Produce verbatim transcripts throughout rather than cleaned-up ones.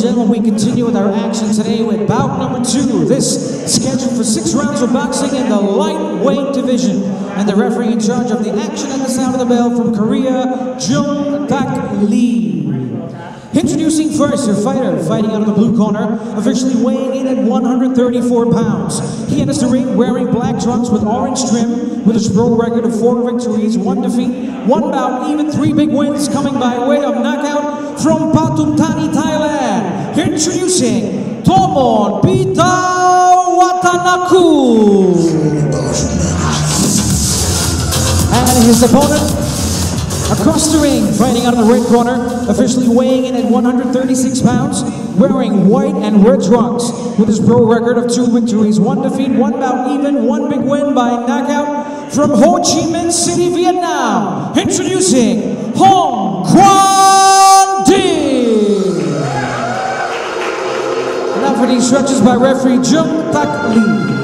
gentlemen, we continue with our action today with bout number two. This scheduled for six rounds of boxing in the lightweight division. And the referee in charge of the action at the sound of the bell from Korea, Jung Tak Lee. Introducing first your fighter, fighting out of the blue corner, officially weighing in at one hundred thirty-four pounds. He enters the ring wearing black trunks with orange trim, with a pro record of four victories, one defeat, one bout, even three big wins, coming by way of knockout from Pathum Thani, Thailand. Introducing Thomon Pita Watanaku. And his opponent, across the ring, fighting out of the red corner, officially weighing in at one hundred thirty-six pounds, wearing white and red trunks, with his pro record of two victories, one defeat, one bout, even one big win by knockout from Ho Chi Minh City, Vietnam. Introducing Hong Quan Dinh. Now for the instructions by referee Jung Tak Lee.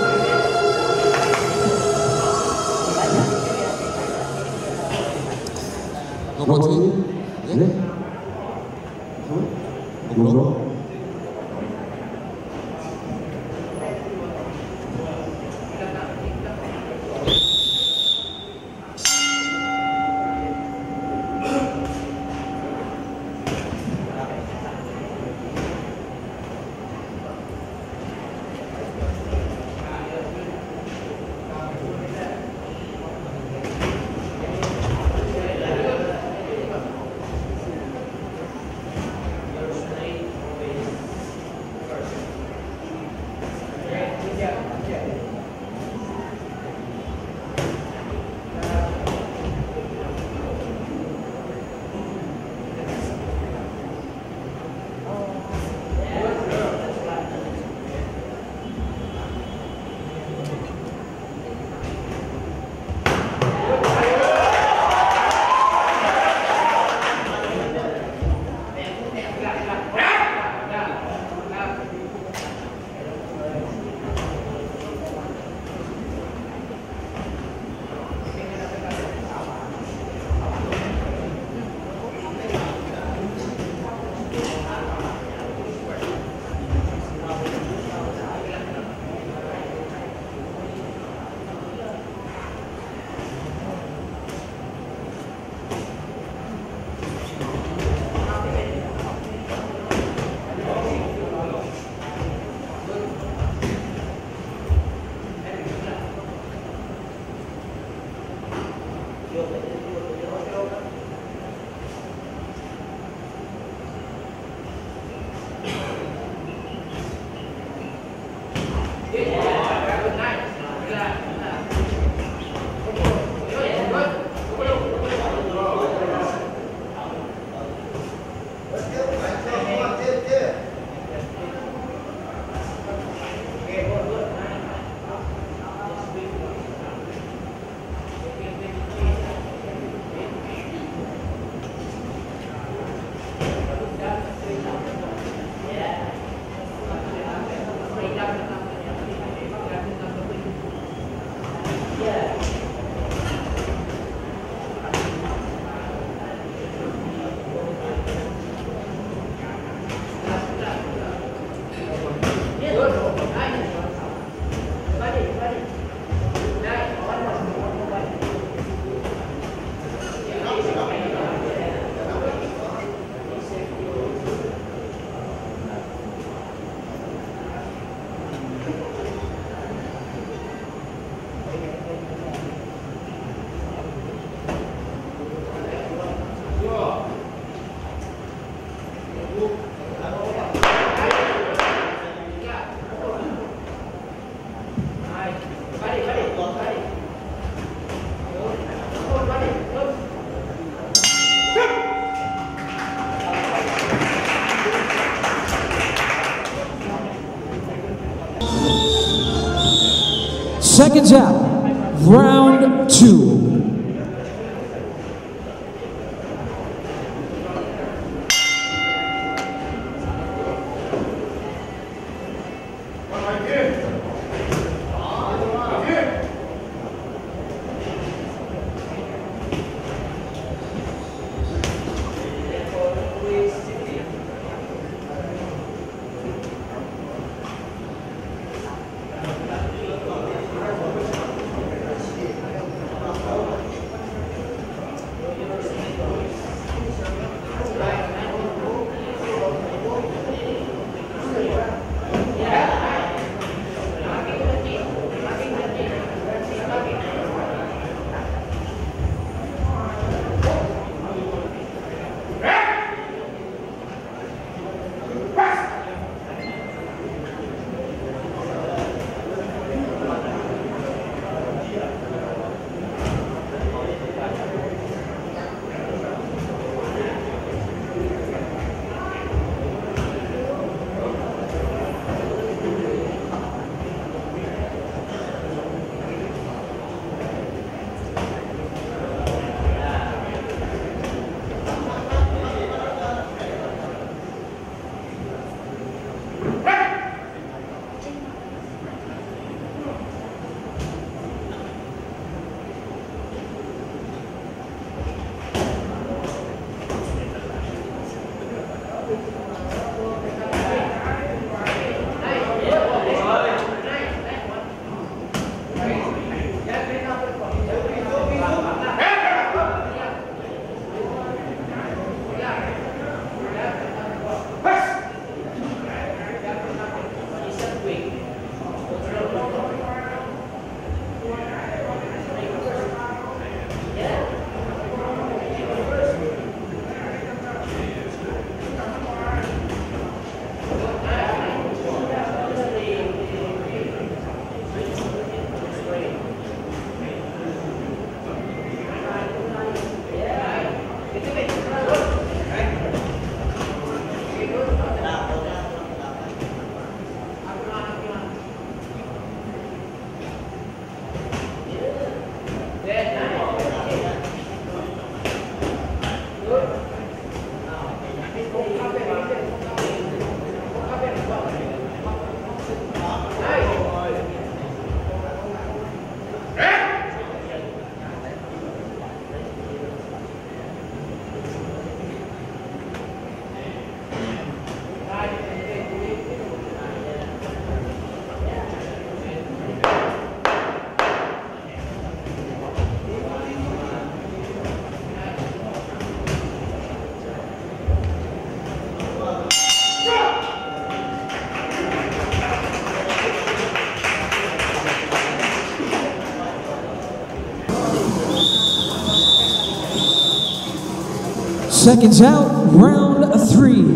Seconds out, round two. Seconds out, round three.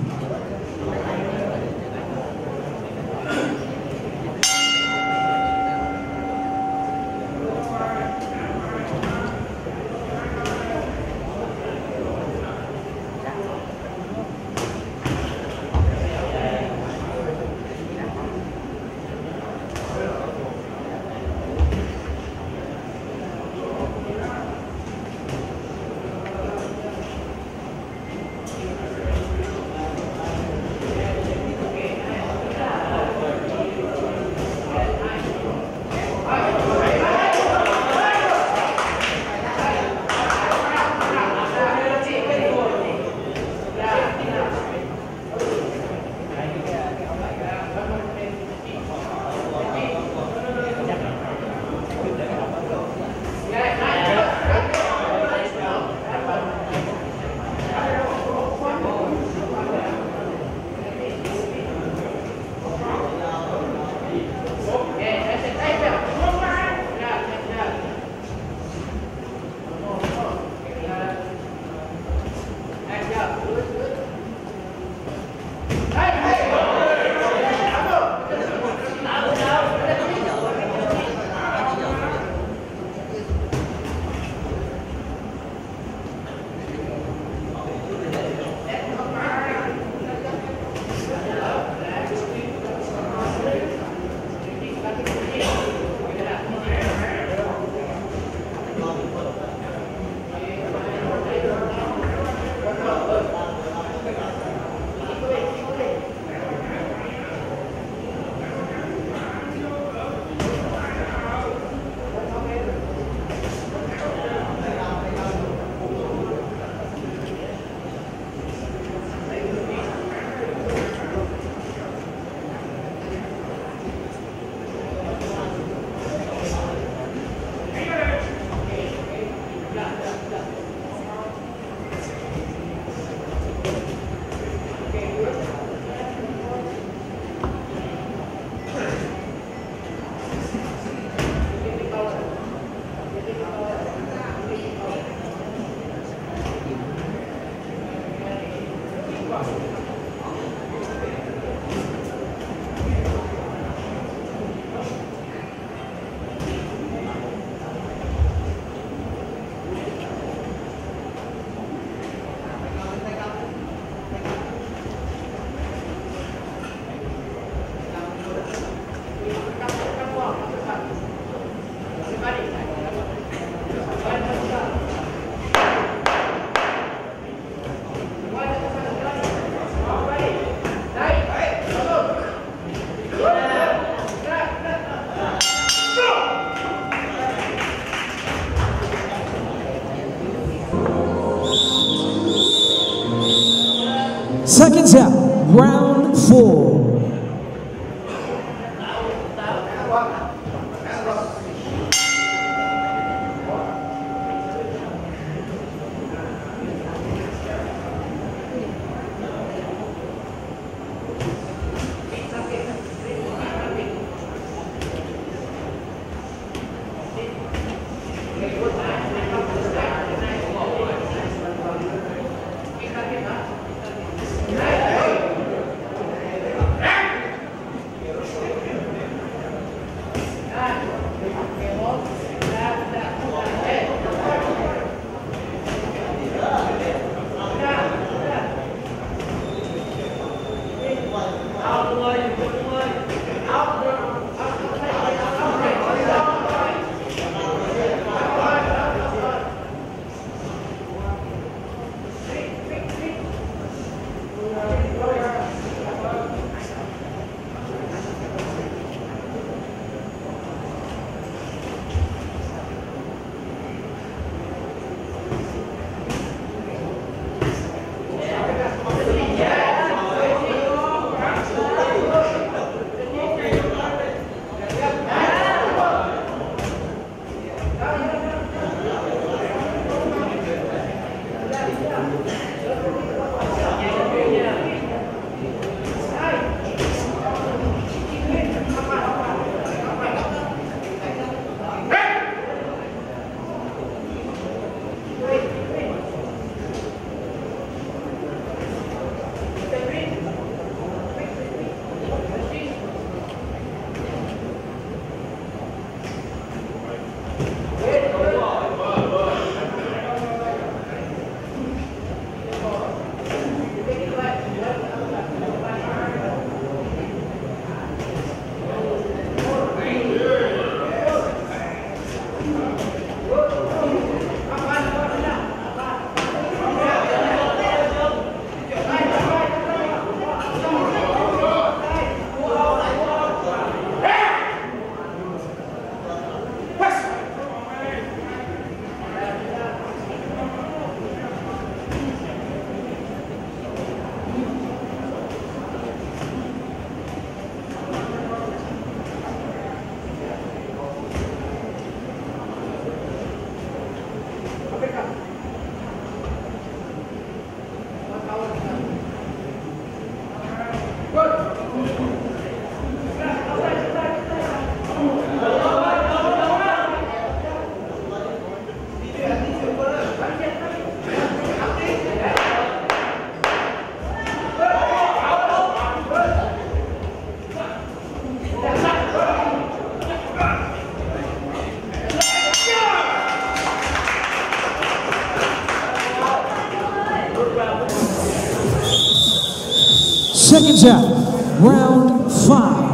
Seconds out, round four. seconds out. Round five.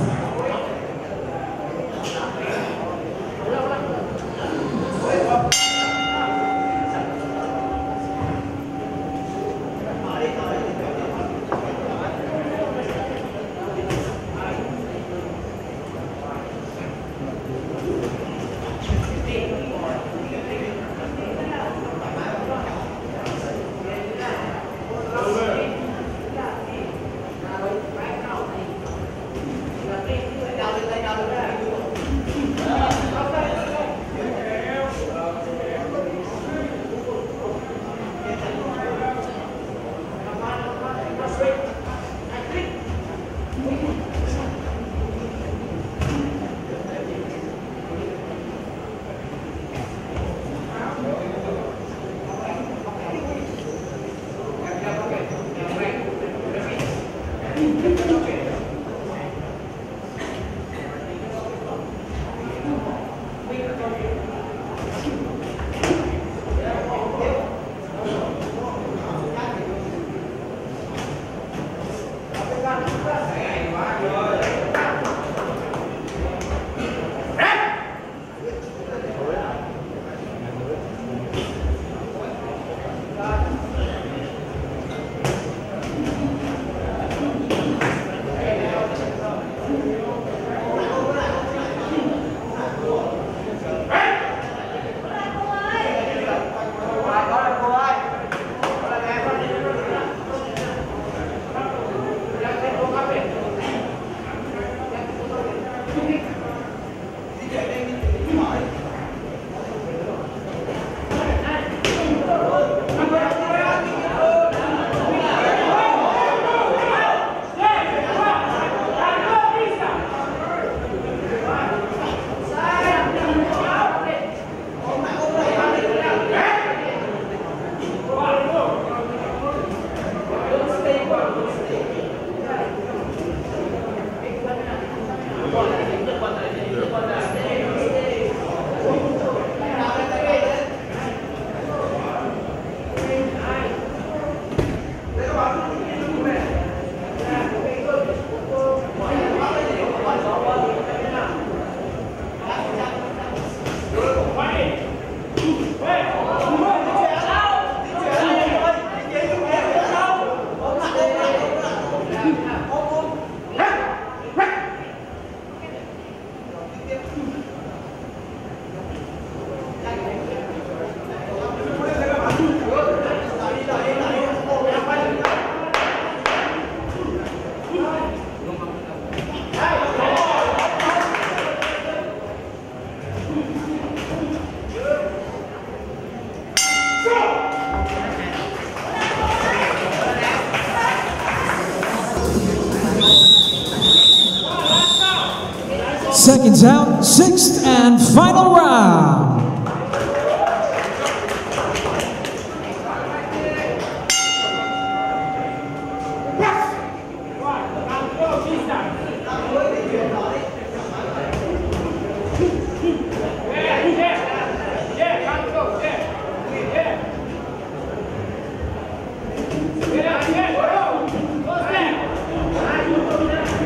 Seconds out, sixth and final round.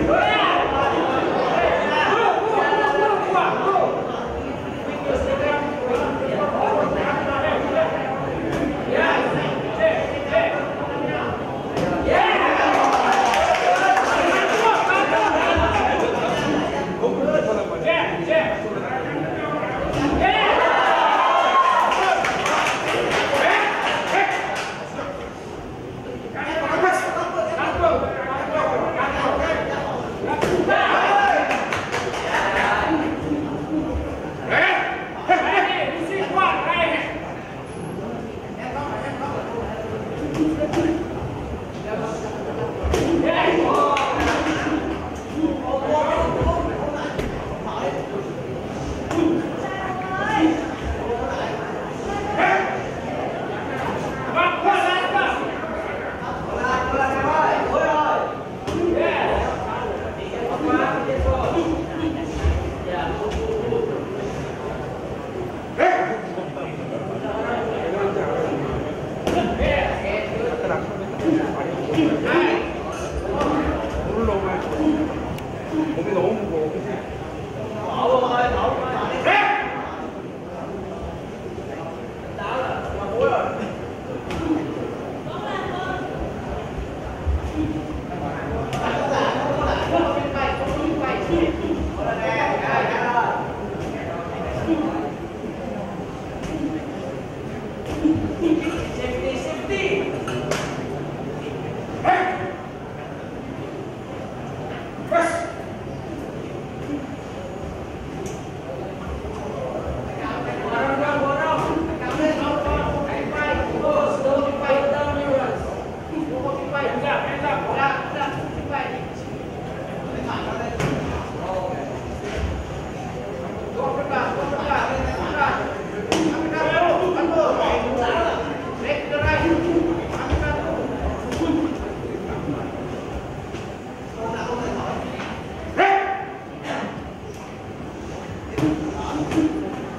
Go!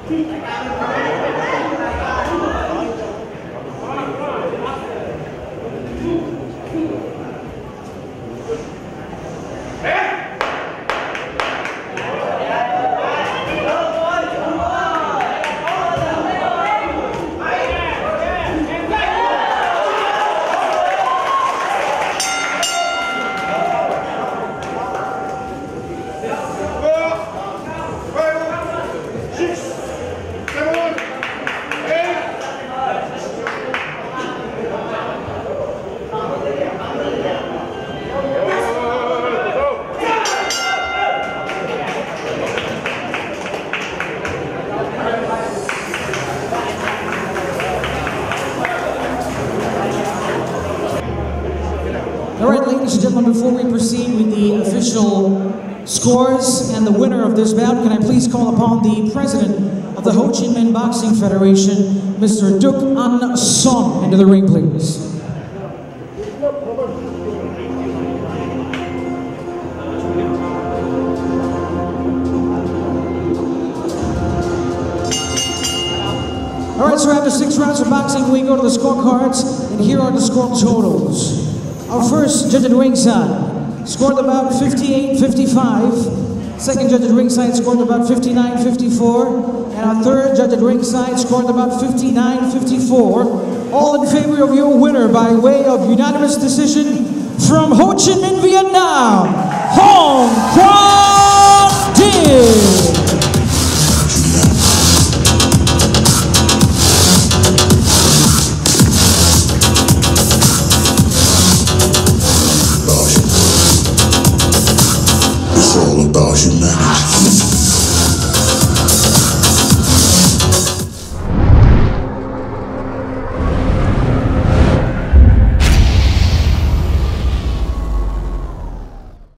Alright, ladies and gentlemen, before we proceed with the official scores and the winner of this bout, can I please call upon the president of the Ho Chi Minh Boxing Federation, Mister Duc An Son, into the ring, please. Alright, so after six rounds of boxing, we go to the scorecards, and here are the score totals. Our first judge at ringside scored about fifty-eight fifty-five. Second judge at ringside scored about fifty-nine fifty-four. And our third judge at ringside scored about fifty-nine fifty-four. All in favor of your winner by way of unanimous decision from Ho Chi Minh, Vietnam, Hong Quang Dinh. It's all about humanity.